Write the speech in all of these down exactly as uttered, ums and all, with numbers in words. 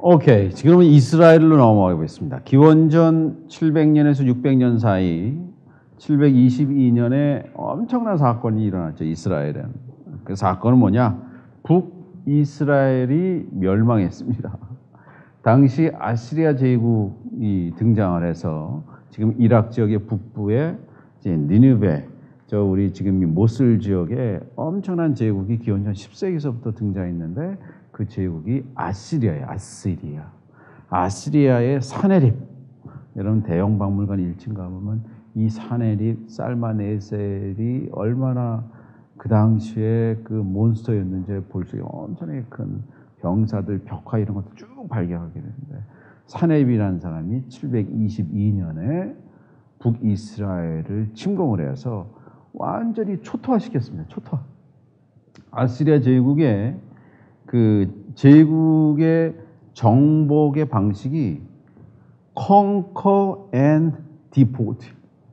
오케이. 지금은 이스라엘로 넘어가 보겠습니다. 기원전 칠백 년에서 육백 년 사이 칠백이십이 년에 엄청난 사건이 일어났죠. 이스라엘은. 그 사건은 뭐냐? 북이스라엘이 멸망했습니다. 당시 아시리아 제국이 등장을 해서 지금 이락 지역의 북부에 이제 니느베, 저 우리 지금 이 모슬 지역에 엄청난 제국이 기원전 십 세기서부터 등장했는데 그 제국이 아시리아예요. 아시리아. 아시리아의 사네립. 여러분 대형 박물관 일 층 가보면 이 사네립, 살마네셀이 얼마나 그 당시에 그 몬스터였는지 볼 수 있는 엄청나게 큰 병사들, 벽화 이런 것도 쭉 발견하게 되는데 사네립이라는 사람이 칠백이십이 년에 북이스라엘을 침공을 해서 완전히 초토화시켰습니다. 초토화. 아시리아 제국의 그 제국의 정복의 방식이 conquer and deport.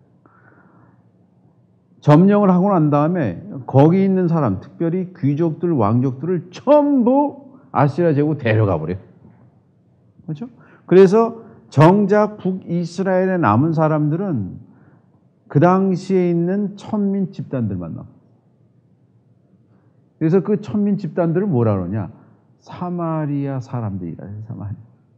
점령을 하고 난 다음에 거기 있는 사람, 특별히 귀족들, 왕족들을 전부 아시리아 제국 데려가 버려요. 그렇죠? 그래서 정작 북이스라엘에 남은 사람들은 그 당시에 있는 천민 집단들만 남아. 그래서 그 천민 집단들을 뭐라 그러냐? 사마리아 사람들이라 해요. 사마리아.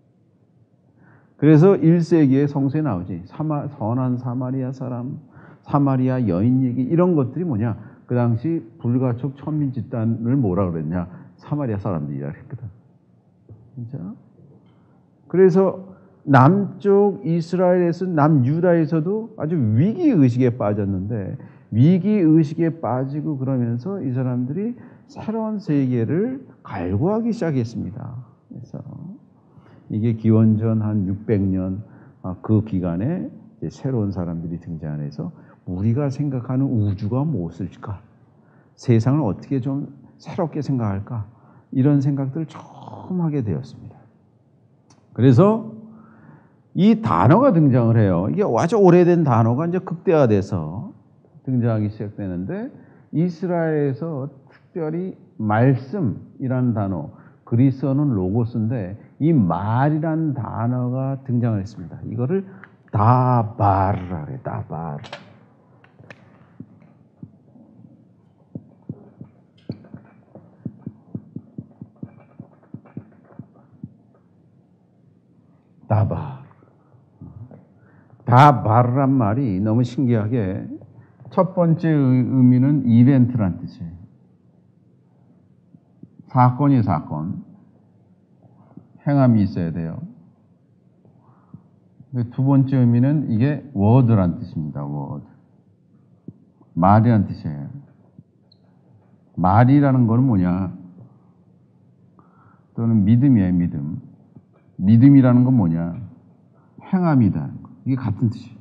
그래서 일 세기에 성서에 나오지. 사마, 선한 사마리아 사람, 사마리아 여인 얘기 이런 것들이 뭐냐? 그 당시 불가촉 천민 집단을 뭐라 그랬냐? 사마리아 사람들이라 그랬거든. 진짜? 그래서 남쪽 이스라엘에서 남유다에서도 아주 위기의식에 빠졌는데 위기의식에 빠지고 그러면서 이 사람들이 새로운 세계를 갈구하기 시작했습니다. 그래서 이게 기원전 한 육백 년 그 기간에 이제 새로운 사람들이 등장해서 우리가 생각하는 우주가 무엇일까? 세상을 어떻게 좀 새롭게 생각할까? 이런 생각들을 처음 하게 되었습니다. 그래서 이 단어가 등장을 해요. 이게 아주 오래된 단어가 이제 극대화돼서 등장하기 시작되는데 이스라엘에서 특별히 말씀이라는 단어, 그리스어는 로고스인데 이 말이라는 단어가 등장을 했습니다. 이거를 다바르라 그래요. 다바르. 다바르. 다바르란 말이 너무 신기하게 첫 번째 의미는 이벤트란 뜻이에요. 사건이 사건. 행함이 있어야 돼요. 두 번째 의미는 이게 워드란 뜻입니다. 워드. 말이란 뜻이에요. 말이라는 건 뭐냐? 또는 믿음이에요. 믿음. 믿음이라는 건 뭐냐? 행함이다. 이게 같은 뜻이에요.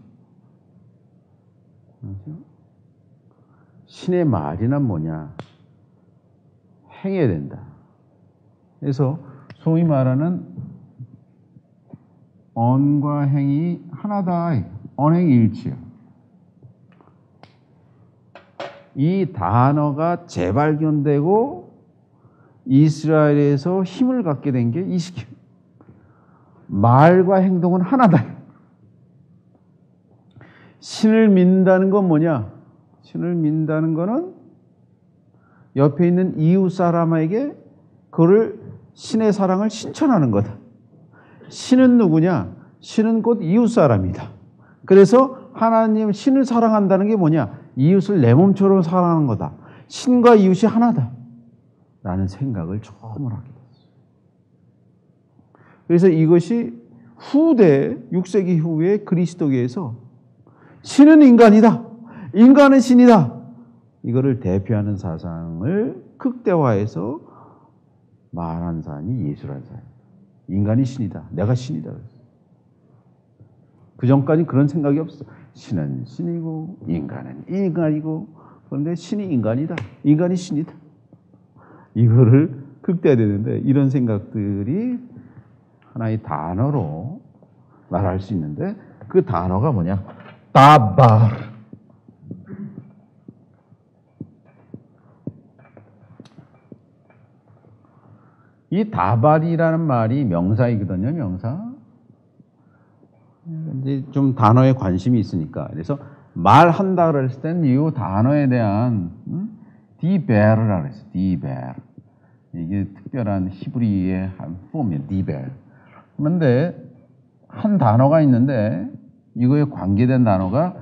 신의 말이란 뭐냐? 행해야 된다. 그래서 소위 말하는 언과 행이 하나다. 언행일치야. 이 단어가 재발견되고 이스라엘에서 힘을 갖게 된 게 이 시기. 말과 행동은 하나다. 신을 믿는다는 건 뭐냐? 신을 믿는다는 거는 옆에 있는 이웃 사람에게 그를 신의 사랑을 신천하는 거다. 신은 누구냐? 신은 곧 이웃 사람이다. 그래서 하나님 신을 사랑한다는 게 뭐냐? 이웃을 내 몸처럼 사랑하는 거다. 신과 이웃이 하나다. 라는 생각을 처음으로 하게 됐어요. 그래서 이것이 후대 육 세기 후에 그리스도교에서 신은 인간이다. 인간은 신이다. 이거를 대표하는 사상을 극대화해서 말한 사람이 예수라는 사람. 인간이 신이다. 내가 신이다. 그 전까지 그런 생각이 없어. 신은 신이고 인간은 인간이고 그런데 신이 인간이다. 인간이 신이다. 이거를 극대화되는데 이런 생각들이 하나의 단어로 말할 수 있는데 그 단어가 뭐냐? 다바르. 이 다발이라는 말이 명사이거든요, 명사. 이제 좀 단어에 관심이 있으니까. 그래서 말한다 그랬을 때는 이 단어에 대한 음? 디베르라 그랬어요. 디베르. 이게 특별한 히브리의 한 폼이에요. 디베르. 그런데 한 단어가 있는데 이거에 관계된 단어가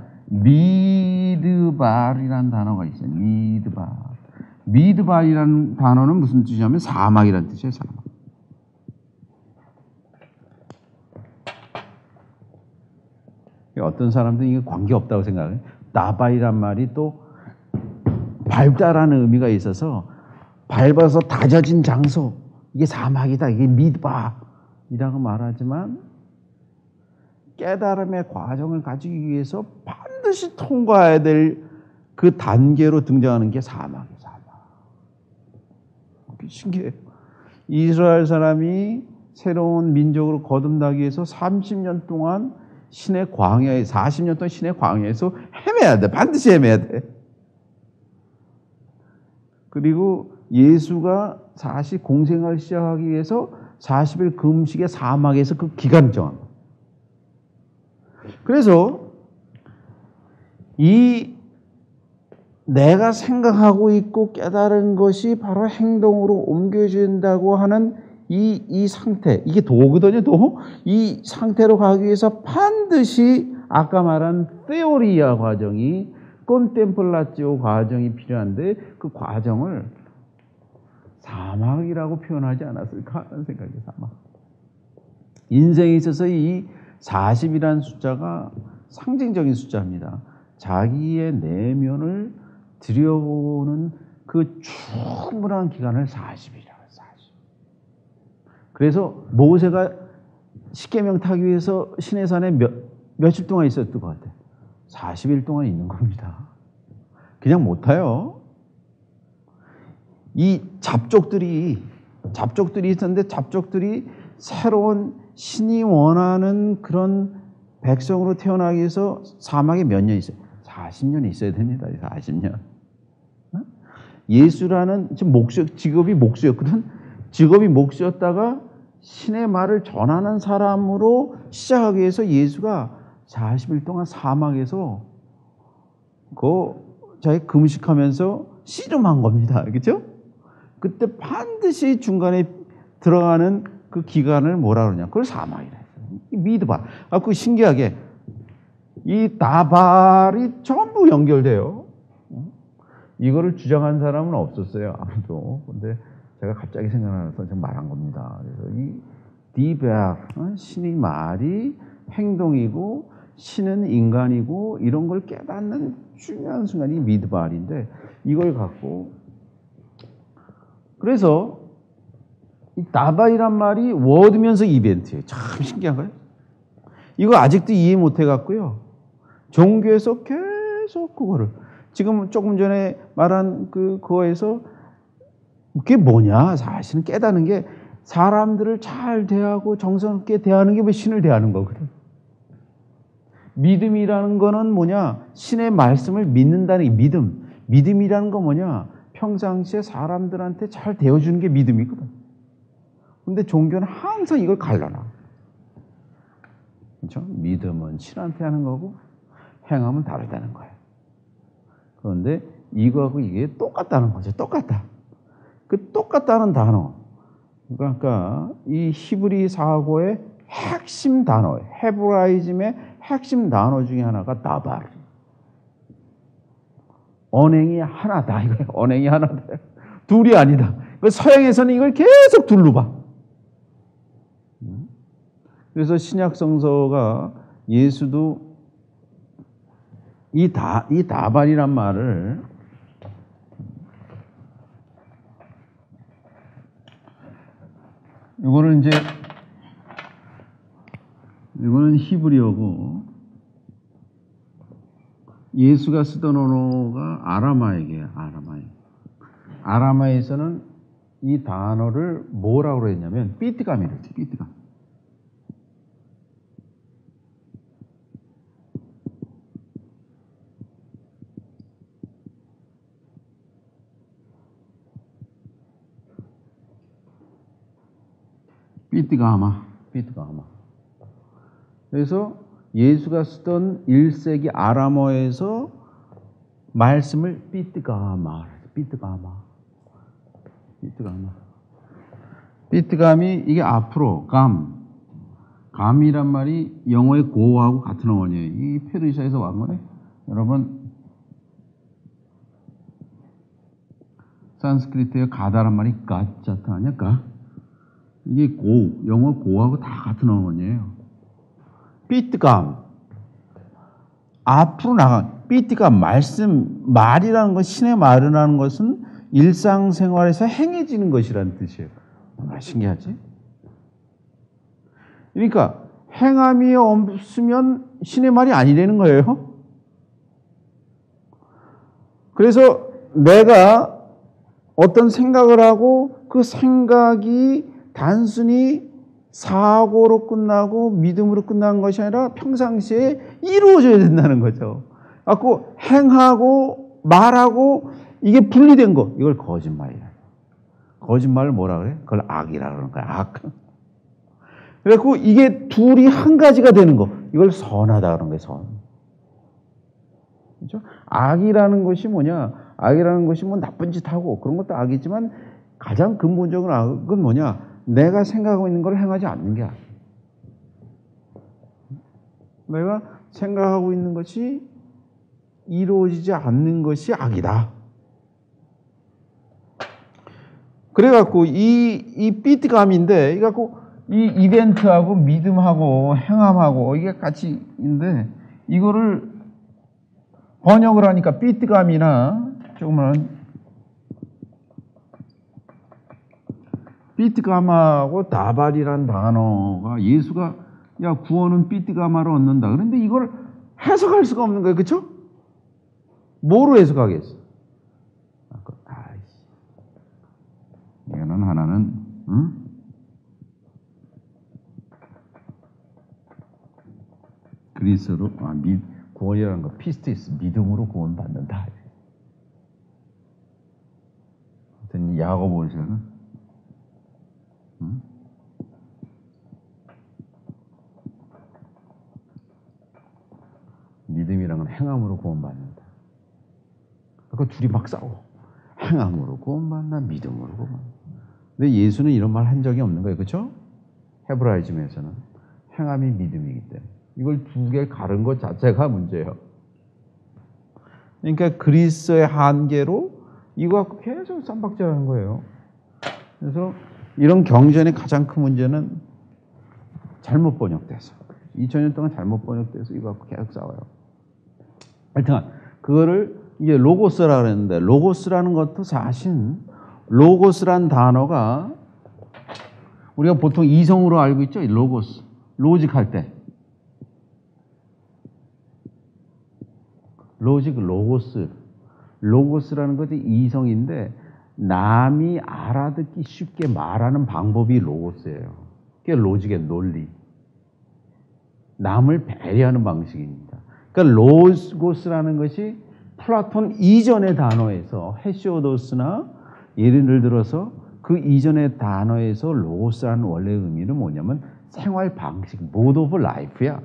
미드발이라는 단어가 있어요. 미드발. 미드발이라는 단어는 무슨 뜻이냐면 사막이라는 뜻이에요. 사막. 어떤 사람들은 이게 관계없다고 생각해요. 나발이란 말이 또 밟다라는 의미가 있어서 밟아서 다져진 장소, 이게 사막이다, 이게 미드바이라고 말하지만 깨달음의 과정을 가지기 위해서 반드시 통과해야 될 그 단계로 등장하는 게 사막이에요. 사막. 신기해요. 이스라엘 사람이 새로운 민족으로 거듭나기 위해서 삼십 년 동안 신의 광야에, 사십 년 동안 신의 광야에서 헤매야 돼. 반드시 헤매야 돼. 그리고 예수가 사실 공생을 시작하기 위해서 사십 일 금식의 사막에서 그 기간을 정한 거예요. 그래서 이 내가 생각하고 있고 깨달은 것이 바로 행동으로 옮겨진다고 하는 이, 이 상태, 이게 도거든요, 도. 이 상태로 가기 위해서 반드시 아까 말한 테오리아 과정이, 콘템플라티오 과정이 필요한데 그 과정을 사막이라고 표현하지 않았을까 하는 생각이에요, 사막. 인생에 있어서 이 사십이라는 숫자가 상징적인 숫자입니다. 자기의 내면을 들여보는 그 충분한 기간을 사십이라고 해요. 사십. 그래서 모세가 십계명 타기 위해서 시내산에 몇, 며칠 동안 있었던 것 같아요. 사십 일 동안 있는 겁니다. 그냥 못 타요. 이 잡족들이 잡족들이 있었는데 잡족들이 새로운 신이 원하는 그런 백성으로 태어나기 위해서 사막에 몇 년 있어요? 사십 년 있어야 됩니다. 사십 년. 예수라는 지금 목수, 직업이 목수였거든. 직업이 목수였다가 신의 말을 전하는 사람으로 시작하기 위해서 예수가 사십 일 동안 사막에서 그 자기 금식하면서 씨름한 겁니다. 그렇죠? 그때 반드시 중간에 들어가는 그 기간을 뭐라 그러냐? 그걸 사막이라 했어요. 미드발. 아, 그 신기하게 이 다발이 전부 연결돼요. 이거를 주장한 사람은 없었어요, 아무도. 근데 제가 갑자기 생각나서 좀 말한 겁니다. 그래서 이 디베르, 신이 말이 행동이고 신은 인간이고 이런 걸 깨닫는 중요한 순간이 미드발인데 이걸 갖고 그래서 이 다발이란 말이 워드면서 이벤트예요. 참 신기한 거예요. 이거 아직도 이해 못 해갖고요. 종교에서 계속 그거를 지금 조금 전에 말한 그 그거에서 그게 뭐냐? 사실은 깨닫는 게 사람들을 잘 대하고 정성스럽게 대하는 게 왜 신을 대하는 거거든. 믿음이라는 거는 뭐냐? 신의 말씀을 믿는다는 게 믿음. 믿음이라는 건 뭐냐? 평상시에 사람들한테 잘 대해주는 게 믿음이거든. 근데 종교는 항상 이걸 갈라놔. 그렇죠? 믿음은 신한테 하는 거고 행함은 다르다는 거예요. 그런데 이거하고 이게 똑같다는 거죠. 똑같다. 그 똑같다는 단어. 그러니까 이 히브리 사고의 핵심 단어, 헤브라이즘의 핵심 단어 중에 하나가 다발. 언행이 하나다. 이거예요. 언행이 하나다. 둘이 아니다. 서양에서는 이걸 계속 둘로 봐. 그래서 신약 성서가 예수도 이 다, 이 다발이란 말을 이거는 이제 이거는 히브리어고 예수가 쓰던 언어가 아람아이게요. 아람아이. 아람아이에서는 이 단어를 뭐라고 했냐면 삐뜨감이래요. 삐뜨감. 삐뜨가마, 삐뜨가마. 그래서 예수가 쓰던 일 세기 아람어에서 말씀을 삐뜨가마, 삐뜨가마, 삐뜨가마. 삐뜨감이 이게 앞으로 감, 감이란 말이 영어의 고하고 같은 어원이에요. 이 페르시아에서 왔 거네. 여러분 산스크리트의 가다란 말이 가짜타 아니야? 가. 이게 고, 영어 고하고 다 같은 어원이에요. 삐뜨감. 앞으로 나가. 삐뜨감, 말씀, 말이라는 것, 신의 말이라는 것은 일상생활에서 행해지는 것이라는 뜻이에요. 아, 신기하지? 그러니까 행함이 없으면 신의 말이 아니라는 거예요. 그래서 내가 어떤 생각을 하고 그 생각이 단순히 사고로 끝나고 믿음으로 끝나는 것이 아니라 평상시에 이루어져야 된다는 거죠. 그 행하고 말하고 이게 분리된 거, 이걸 거짓말이야. 거짓말을 뭐라 그래? 그걸 악이라 그러는 거야. 악. 그래갖고 이게 둘이 한 가지가 되는 거, 이걸 선하다 그러는 거야. 선. 그렇죠? 악이라는 것이 뭐냐? 악이라는 것이 뭐 나쁜 짓 하고 그런 것도 악이지만 가장 근본적인 악은 뭐냐? 내가 생각하고 있는 걸 행하지 않는 게 악이야. 내가 생각하고 있는 것이 이루어지지 않는 것이 악이다. 그래갖고 이, 이 삐뜨감인데, 이갖고 이 이벤트하고 믿음하고 행함하고 이게 같이 있는데, 이거를 번역을 하니까 삐뜨감이나 조금은 삐뜨감하고 다발이란 단어가 예수가 야 구원은 삐뜨감하로 얻는다. 그런데 이걸 해석할 수가 없는 거예요. 그렇죠? 뭐로 해석하겠어? 아이씨. 이거는 하나는 응? 그리스로 아, 미, 구원이라는 거 피스티스 믿음으로 구원받는다. 하여튼 야고보서는 응? 믿음이란 건 행함으로 구원받는다. 그 둘이 막 싸워. 행함으로 구원받나 믿음으로 구원받나. 근데 예수는 이런 말 한 적이 없는 거예요. 그렇죠? 헤브라이즘에서는 행함이 믿음이기 때문에 이걸 두 개 가른 것 자체가 문제예요. 그러니까 그리스도의 한계로 이거 갖고 계속 쌈박질하는 거예요. 그래서 이런 경전의 가장 큰 문제는 잘못 번역돼서 이천 년 동안 잘못 번역돼서 이거 갖고 계속 싸워요. 하여튼 그거를 이제 로고스라 그랬는데 로고스라는 것도 사실 로고스란 단어가 우리가 보통 이성으로 알고 있죠. 로고스. 로직할 때. 로직, 로고스. 로고스라는 것이 이성인데 남이 알아듣기 쉽게 말하는 방법이 로고스예요. 그게 로직의 논리. 남을 배려하는 방식입니다. 그러니까 로고스라는 것이 플라톤 이전의 단어에서 헤시오도스나 예를 들어서 그 이전의 단어에서 로고스라는 원래 의미는 뭐냐면 생활 방식, mode of life야.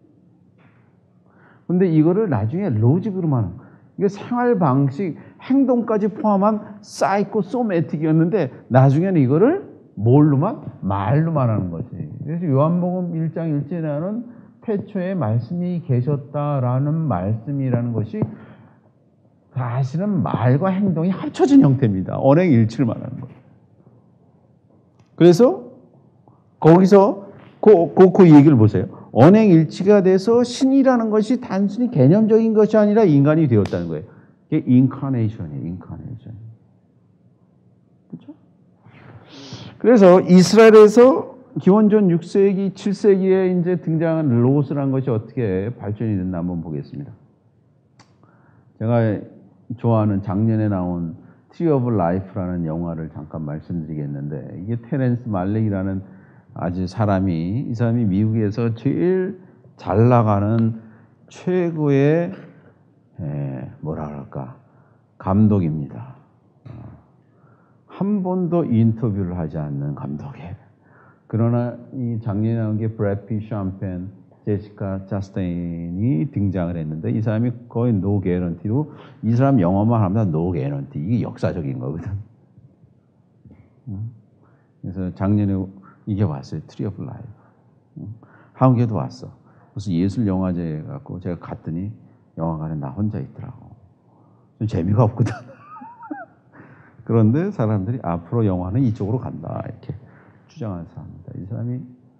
근데 이거를 나중에 로직으로만 이게 생활 방식, 행동까지 포함한 사이코소매틱이었는데 나중에는 이거를 뭘로만? 말로만 하는 거지. 그래서 요한복음 일 장 일 절에 나오는 태초에 말씀이 계셨다라는 말씀이라는 것이 사실은 말과 행동이 합쳐진 형태입니다. 언행일치를 말하는 거예요. 그래서 거기서 그, 그, 그 얘기를 보세요. 언행일치가 돼서 신이라는 것이 단순히 개념적인 것이 아니라 인간이 되었다는 거예요. 이게 인카네이션이에요. 인카네이션. 그렇죠? 그래서 이스라엘에서 기원전 육 세기, 칠 세기에 이제 등장한 로고스라는 것이 어떻게 발전이 됐나 한번 보겠습니다. 제가 좋아하는 작년에 나온 트리 오브 라이프라는 영화를 잠깐 말씀드리겠는데 이게 테렌스 말렉이라는 아주 사람이 이 사람이 미국에서 제일 잘 나가는 최고의 에, 뭐라 그럴까 감독입니다. 한 번도 인터뷰를 하지 않는 감독이에요. 그러나 이 작년에 나온 게 브래드 핏, 션 펜, 제시카 차스테인이 등장을 했는데 이 사람이 거의 노 개런티로 이 사람 영화만 하면 노 개런티. 이게 역사적인 거거든. 그래서 작년에 이게 왔어요. 트리 오브 라이프. 한국에도 왔어. 무슨 예술 영화제 갖고 제가 갔더니 영화관에 나 혼자 있더라고. 좀 재미가 없거든. 그런데 사람들이 앞으로 영화는 이쪽으로 간다 이렇게 주장하는 사람입니다. 이 사람이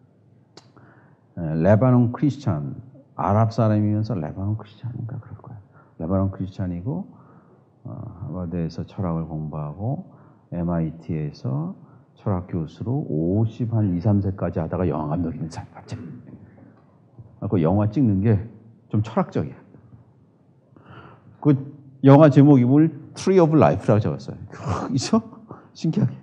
레바논 크리스찬, 아랍 사람이면서 레바논 크리스찬인가 그럴 거야. 레바논 크리스찬이고 어, 하버드에서 철학을 공부하고 엠아이티에서 철학 교수로 오십 한 이, 삼 세까지 하다가 영화 감독인 사람 같지. 그 영화 찍는 게 좀 철학적이야. 그 영화 제목이 뭘 Tree of Life라고 적었어요. 그죠? 신기하게.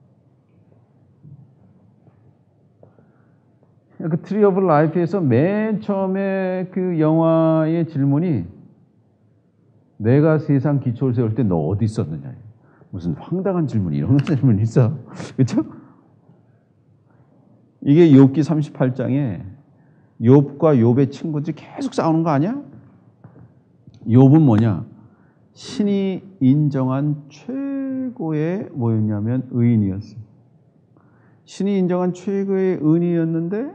그 Tree of Life에서 맨 처음에 그 영화의 질문이 내가 세상 기초를 세울 때 너 어디 있었느냐. 무슨 황당한 질문, 이런 질문이 있어. 그렇죠? 이게 욥기 삼십팔 장에 욥과 욥의 친구들이 계속 싸우는 거 아니야? 욥은 뭐냐? 신이 인정한 최고의 뭐였냐면 의인이었어. 신이 인정한 최고의 의인이었는데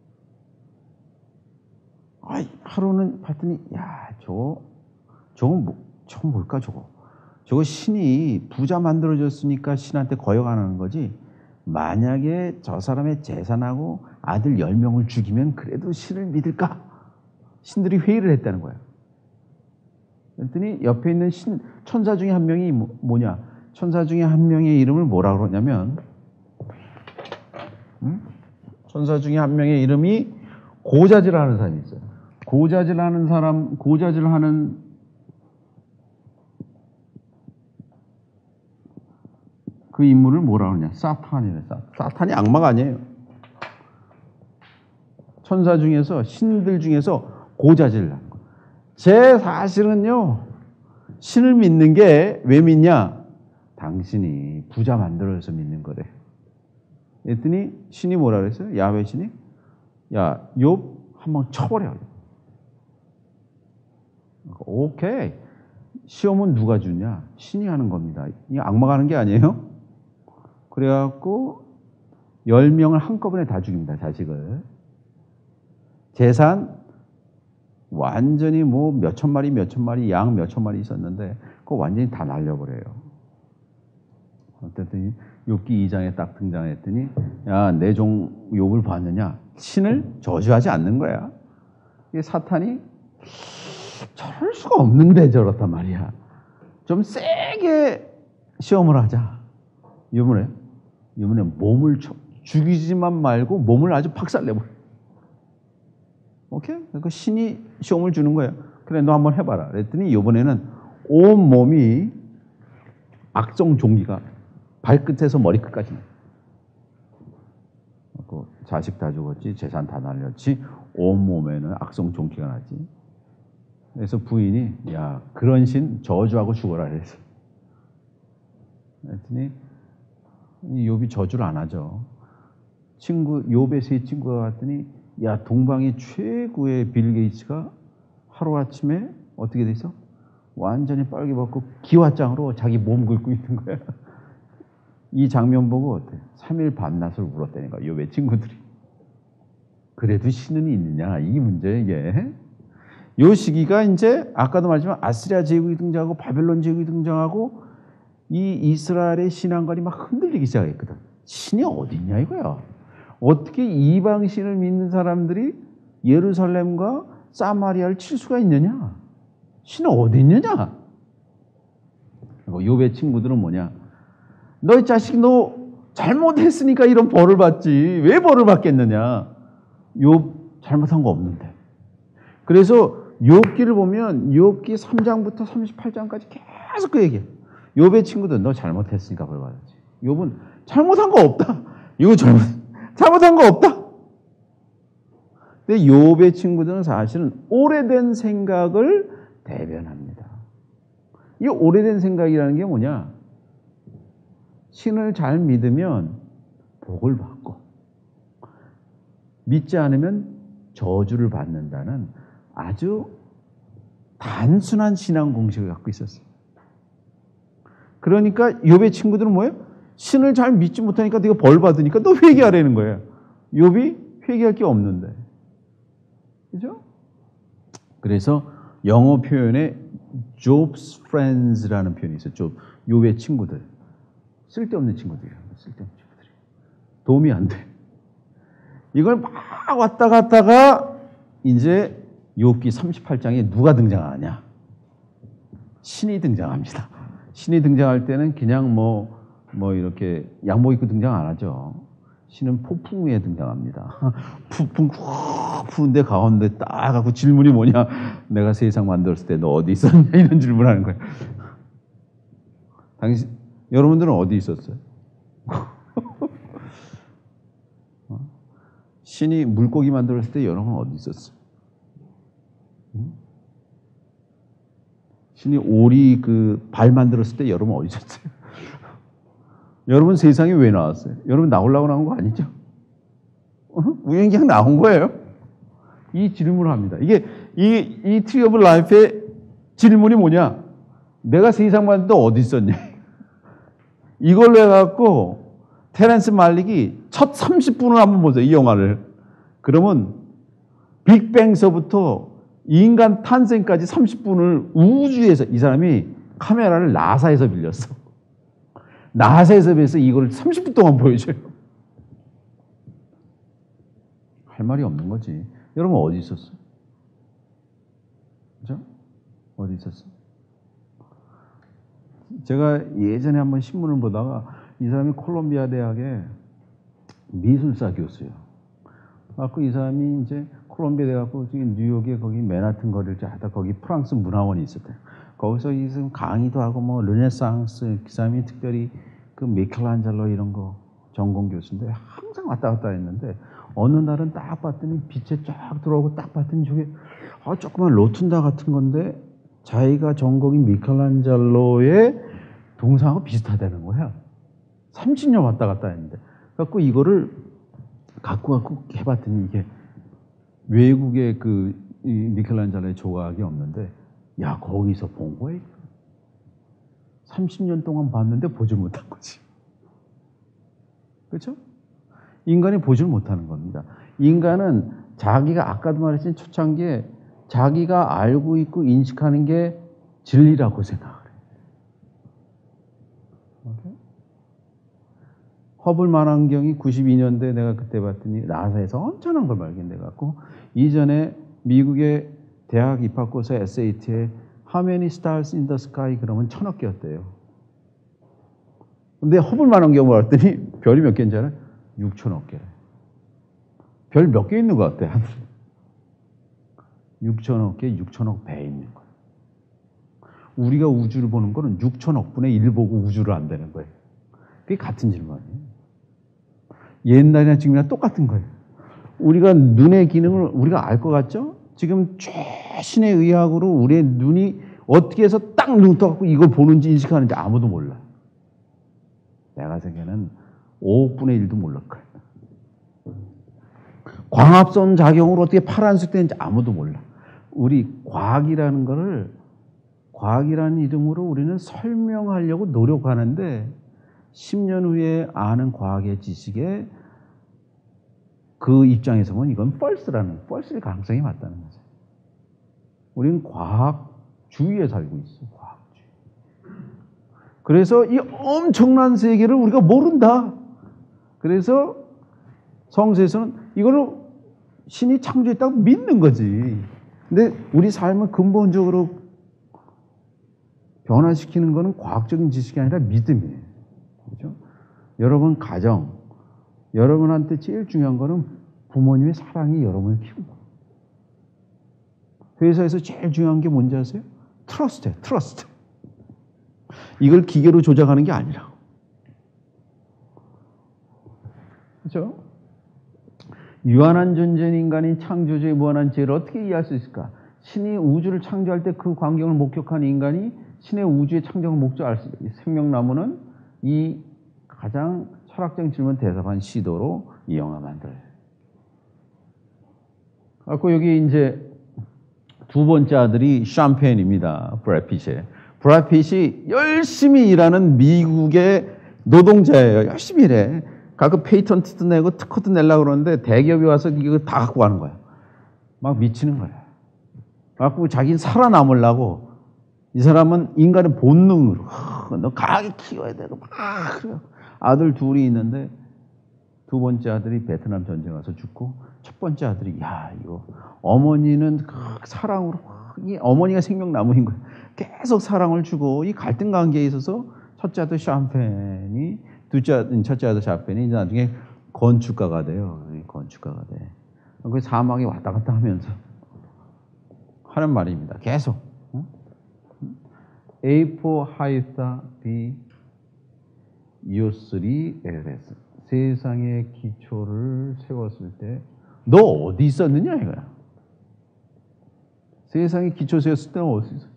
아이, 하루는 봤더니 야, 저거 저건 뭐, 저건 뭘까 저거? 저거 신이 부자 만들어줬으니까 신한테 거역 안 하는 거지. 만약에 저 사람의 재산하고 아들 열 명을 죽이면 그래도 신을 믿을까? 신들이 회의를 했다는 거야. 그랬더니 옆에 있는 신, 천사 중에 한 명이 뭐, 뭐냐? 천사 중에 한 명의 이름을 뭐라 그러냐면 음? 천사 중에 한 명의 이름이 고자질하는 사람이 있어요. 고자질하는 사람, 고자질하는 그 인물을 뭐라 그러냐? 사탄이래. 사탄이 악마가 아니에요. 천사 중에서, 신들 중에서 고자질을 하는 거예요. 제 사실은요, 신을 믿는 게 왜 믿냐? 당신이 부자 만들어서 믿는 거래. 그랬더니 신이 뭐라 그랬어요? 야훼 신이? 야, 욥 한번 쳐버려. 오케이. 시험은 누가 주냐? 신이 하는 겁니다. 이 악마가 하는 게 아니에요? 그래갖고 열 명을 한꺼번에 다 죽입니다. 자식을. 재산 완전히 뭐 몇천 마리 몇천 마리 양 몇천 마리 있었는데 그거 완전히 다 날려버려요. 어쨌든 욥기 이 장에 딱 등장했더니 야, 내 종 욥을 봤느냐? 신을 저주하지 않는 거야. 이게 사탄이 저럴 수가 없는데 저렇단 말이야. 좀 세게 시험을 하자. 이번에 이번에 몸을 쳐, 죽이지만 말고 몸을 아주 박살내버려. 오케이? 그러니까 신이 시험을 주는 거야. 그래, 너 한번 해봐라. 그랬더니 이번에는 온 몸이 악성 종기가 발끝에서 머리끝까지. 자식 다 죽었지, 재산 다 날렸지, 온 몸에는 악성 종기가 나지. 그래서 부인이 야, 그런 신 저주하고 죽어라 그랬어. 그랬더니 욥이 저주를 안 하죠. 친구 욥의 세 친구가 왔더니 야, 동방의 최고의 빌 게이츠가 하루아침에 어떻게 돼서 완전히 빨개 벗고 기와장으로 자기 몸 긁고 있는 거야. 이 장면 보고 어때? 삼 일 밤낮을 울었다는 거야, 욥의 친구들이. 그래도 신은 있느냐? 이게 문제야, 이게. 요 시기가 이제 아까도 말했지만 아시리아 제국이 등장하고 바벨론 제국이 등장하고 이 이스라엘의 신앙관이 막 흔들리기 시작했거든. 신이 어디 있냐 이거야. 어떻게 이방 신을 믿는 사람들이 예루살렘과 사마리아를 칠 수가 있느냐? 신은 어디 있느냐? 욥의 친구들은 뭐냐? 너희 자식 너 잘못했으니까 이런 벌을 받지. 왜 벌을 받겠느냐? 욥 잘못한 거 없는데. 그래서 욥기를 보면 욥기 삼 장부터 삼십팔 장까지 계속 그 얘기해. 욥의 친구들 너 잘못했으니까 벌 받았지. 욥은 잘못한 거 없다. 이거 잘못 잘못한 거 없다. 근데 욥의 친구들은 사실은 오래된 생각을 대변합니다. 이 오래된 생각이라는 게 뭐냐? 신을 잘 믿으면 복을 받고 믿지 않으면 저주를 받는다는 아주 단순한 신앙 공식을 갖고 있었어요. 그러니까 욥의 친구들은 뭐예요? 신을 잘 믿지 못하니까 네가 벌 받으니까 너 회개하라는 거예요. 욥이 회개할 게 없는데. 그죠? 그래서 영어 표현에 Job's friends라는 표현이 있어요. 욥, 욥의 친구들. 쓸데없는 친구들이에요. 쓸데없는 친구들이. 도움이 안 돼. 이걸 막 왔다 갔다가 이제 욥기 삼십팔 장에 누가 등장하냐? 신이 등장합니다. 신이 등장할 때는 그냥 뭐, 뭐 이렇게 양복 입고 등장 안 하죠. 신은 폭풍 위에 등장합니다. 폭풍 훅 부는데 가운데 딱 갖고 질문이 뭐냐? 내가 세상 만들었을 때 너 어디 있었냐? 이런 질문하는 거예요. 당신, 여러분들은 어디 있었어요? 신이 물고기 만들었을 때 여러분 어디 있었어요? 신이 오리 그 발 만들었을 때 여러분 어디 있었어요? 여러분 세상에 왜 나왔어요? 여러분 나오려고 나온 거 아니죠? 어? 우연히 그냥 나온 거예요. 이 질문을 합니다. 이게 이, 이 트리 오브 라이프의 질문이 뭐냐? 내가 세상 만들 때 어디 있었냐? 이걸로 해갖고 테렌스 말릭이 첫 삼십 분을 한번 보세요. 이 영화를. 그러면 빅뱅서부터 인간 탄생까지 삼십 분을 우주에서, 이 사람이 카메라를 나사에서 빌렸어. 나사에서 빌려서 이걸 삼십 분 동안 보여줘요. 할 말이 없는 거지. 여러분 어디 있었어요? 그죠? 어디 있었어요? 제가 예전에 한번 신문을 보다가 이 사람이 콜롬비아 대학의 미술사 교수예요. 그래서 이 사람이 이제 콜롬비아 대학고 뉴욕에 거기 맨하튼 거리를 하다 거기 프랑스 문화원이 있었대요. 거기서 이 사람 강의도 하고 뭐 르네상스, 그 사람이 특별히 그 미켈란젤로 이런 거 전공 교수인데 항상 왔다 갔다 했는데 어느 날은 딱 봤더니 빛에 쫙 들어오고 딱 봤더니 저게 아, 조그만 로툰다 같은 건데 자기가 전공인 미켈란젤로의 동상하고 비슷하다는 거야. 삼십 년 왔다 갔다 했는데. 그래갖고 이거를 갖고 갖고 해봤더니 이게 외국의 그 미켈란젤로의 조각이 없는데, 야, 거기서 본 거야. 삼십 년 동안 봤는데 보질 못한 거지. 그렇죠? 인간이 보질 못하는 겁니다. 인간은 자기가 아까도 말했지만 초창기에 자기가 알고 있고 인식하는 게 진리라고 생각을 해요. 오케이? 허블 망원경이 구십이 년도에 내가 그때 봤더니 나사에서 엄청난 걸 발견돼갖고 이전에 미국의 대학 입학고사 에스에이티에 How many stars in the sky? 그러면 천억 개였대요. 근데 허블 망원경을 봤더니 별이 몇 개인지 알아요? 육천억 개. 별 몇 개 있는 것 같아? 육천억 개, 육천억 배 있는 거예요. 우리가 우주를 보는 거는 육천억 분의 일 보고 우주를 안다는 거예요. 그게 같은 질문이에요. 옛날이나 지금이나 똑같은 거예요. 우리가 눈의 기능을 우리가 알 것 같죠? 지금 최신의 의학으로 우리의 눈이 어떻게 해서 딱 눈 떠갖고 이걸 보는지 인식하는지 아무도 몰라. 내가 생각에는 오억 분의 일도 몰랄 거예요. 광합성 작용으로 어떻게 파란색 되는지 아무도 몰라. 우리 과학이라는 거를 과학이라는 이름으로 우리는 설명하려고 노력하는데 십 년 후에 아는 과학의 지식에 그 입장에서 보면 이건 false라는, false일 가능성이 맞다는 거죠. 우리는 과학주의에 살고 있어, 과학주의. 그래서 이 엄청난 세계를 우리가 모른다. 그래서 성서에서는 이거를 신이 창조했다고 믿는 거지. 근데 우리 삶을 근본적으로 변화시키는 거는 과학적인 지식이 아니라 믿음이에요. 그렇죠? 여러분 가정, 여러분한테 제일 중요한 거는 부모님의 사랑이 여러분을 키운 거예요. 회사에서 제일 중요한 게 뭔지 아세요? 트러스트예요. 트러스트. 이걸 기계로 조작하는 게 아니라. 그렇죠? 유한한 존재인 인간이 창조주의 무한한 지혜를 어떻게 이해할 수 있을까? 신이 우주를 창조할 때 그 광경을 목격한 인간이 신의 우주의 창조를 목적할 수 있어요. 생명나무는 이 가장 철학적인 질문 대답한 시도로 이 영화 만들어요. 갖고 여기 이제 두 번째 아들이 샴페인입니다. 브래드 핏이. 브래드 핏이 열심히 일하는 미국의 노동자예요. 열심히 일해. 가끔 페이턴트도 내고 특허도 내려고 그러는데 대기업이 와서 이거 다 갖고 가는 거야. 막 미치는 거야. 갖고 자기는 살아남으려고 이 사람은 인간의 본능으로 너 강하게 키워야 되고 막 그래요. 아들 둘이 있는데 두 번째 아들이 베트남 전쟁 와서 죽고 첫 번째 아들이 야 이거 어머니는 그 사랑으로 이 어머니가 생명나무인 거야. 계속 사랑을 주고 이 갈등 관계에 있어서 첫째 아들 샴페인이 둘째 첫째 아들 샴페인이 이제 나중에 건축가가 돼요. 건축가가 돼. 그 사막에 왔다 갔다 하면서 하는 말입니다. 계속 A for 하이타 B 이오쓰리 엘에스 세상의 기초를 세웠을 때 너 어디 있었느냐 이거야. 세상의 기초 세웠을 때는 어디 있어?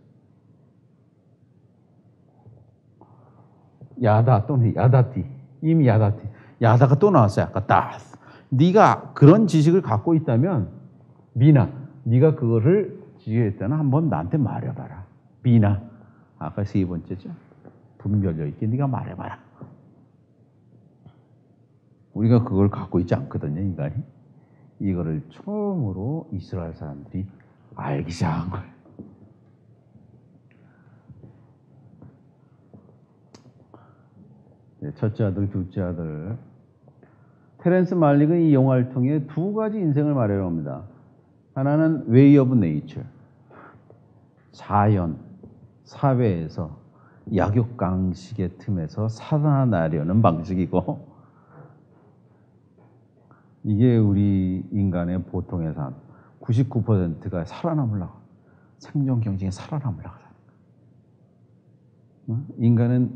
야다 또는 야다티 이미 야다티 야다가 또 나왔어요. 아까 딱 네가 그런 지식을 갖고 있다면 미나 네가 그거를 지혜했다는 한번 나한테 말해봐라. 미나 아까 세 번째죠. 분별력 있게 네가 말해봐라. 우리가 그걸 갖고 있지 않거든요, 인간이. 이거를 처음으로 이스라엘 사람들이 알기 시작한 거예요. 첫째 아들, 둘째 아들. 테렌스 말릭은 이 영화를 통해 두 가지 인생을 말해옵니다. 하나는 Way of Nature, 자연, 사회에서 약육강식의 틈에서 살아나려는 방식이고 이게 우리 인간의 보통의 삶, 구십구 퍼센트가 살아남으려고 생존 경쟁에 살아남으려고 하는 인간은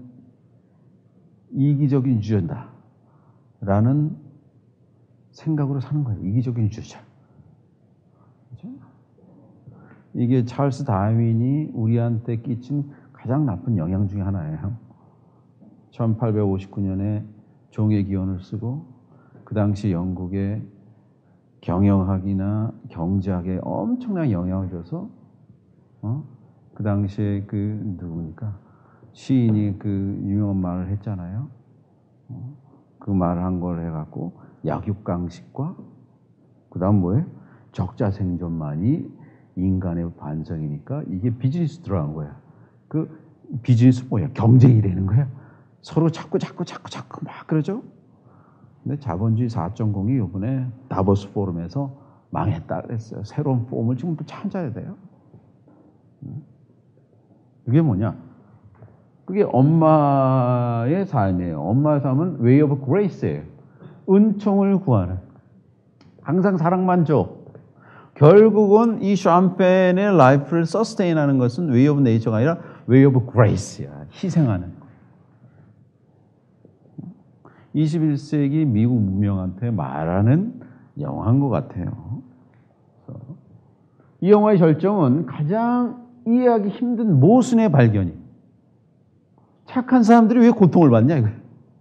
이기적인 유전자라는 생각으로 사는 거예요. 이기적인 유전자. 그렇죠? 이게 찰스 다윈이 우리한테 끼친 가장 나쁜 영향 중에 하나예요. 천팔백오십구 년에 종의 기원을 쓰고 그 당시 영국의 경영학이나 경제학에 엄청난 영향을 줘서 어? 그 당시에 그 누굽니까? 시인이 그 유명한 말을 했잖아요. 어? 그 말을 한 걸 해갖고 약육강식과 그 다음 뭐예요? 적자생존만이 인간의 반성이니까 이게 비즈니스 들어간 거야. 그 비즈니스 뭐야? 경쟁이라는 거야. 서로 자꾸 자꾸 자꾸 자꾸 막 그러죠. 근데 자본주의 사 점 영이 이번에 다보스 포럼에서 망했다 그랬어요. 새로운 폼을 지금 찾아야 돼요. 그게 뭐냐? 그게 엄마의 삶이에요. 엄마의 삶은 way of grace예요. 은총을 구하는. 항상 사랑만 줘. 결국은 이 샴페인의 라이프를 서스테인하는 것은 way of nature가 아니라 way of grace야. 희생하는. 이십일 세기 미국 문명한테 말하는 영화인 것 같아요. 이 영화의 절정은 가장 이해하기 힘든 모순의 발견이. 착한 사람들이 왜 고통을 받냐 이거예요.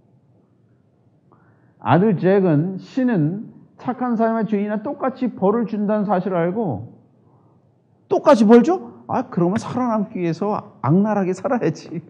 아들 잭은 신은 착한 사람의 죄인이나 똑같이 벌을 준다는 사실을 알고 똑같이 벌 줘? 아 그러면 살아남기 위해서 악랄하게 살아야지.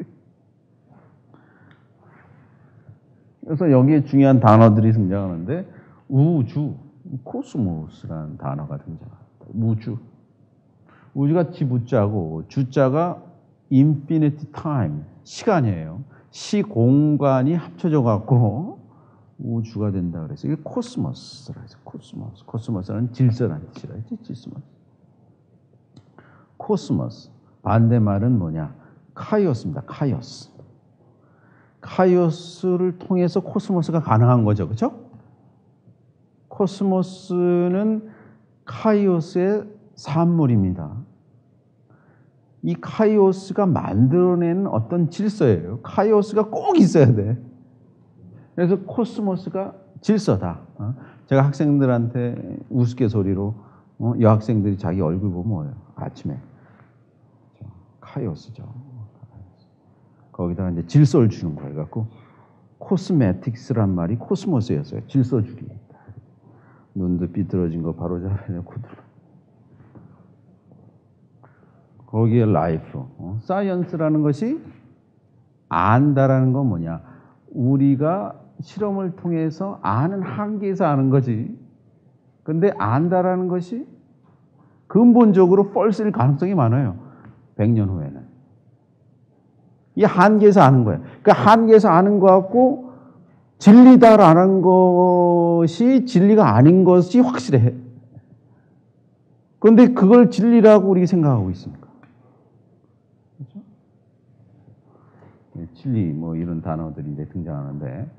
그래서 여기에 중요한 단어들이 등장하는데 우주, 코스모스라는 단어가 등장합니다. 우주. 우주가 지부자고 주자가 infinity time, 시간이에요. 시공간이 합쳐져 갖고 우주가 된다 그래서 이게 코스모스라 해서 코스모스. 코스모스는 질서라는 뜻이라 했지. 질서모스. 코스모스. 반대말은 뭐냐? 카이오스입니다. 카이오스. 카이오스를 통해서 코스모스가 가능한 거죠. 그렇죠? 코스모스는 카이오스의 산물입니다. 이 카이오스가 만들어내는 어떤 질서예요. 카이오스가 꼭 있어야 돼. 그래서 코스모스가 질서다. 제가 학생들한테 우스갯소리로 여학생들이 자기 얼굴 보면 뭐예요? 아침에 카이오스죠. 거기다가 이제 질서를 주는 거예요. 그래갖고 코스메틱스란 말이 코스모스였어요. 질서 주기. 눈도 삐뚤어진 거 바로 잡아내고 거기에 라이프. 어? 사이언스라는 것이 안다라는 건 뭐냐? 우리가 실험을 통해서 아는 한계에서 아는 거지. 근데 안다라는 것이 근본적으로 펄스일 가능성이 많아요. 백 년 후에는. 이 한계에서 아는 거예요. 그러니까 한계에서 아는 것 같고 진리다라는 것이 진리가 아닌 것이 확실해. 그런데 그걸 진리라고 우리가 생각하고 있습니까? 그렇죠? 진리 뭐 이런 단어들이 이제 등장하는데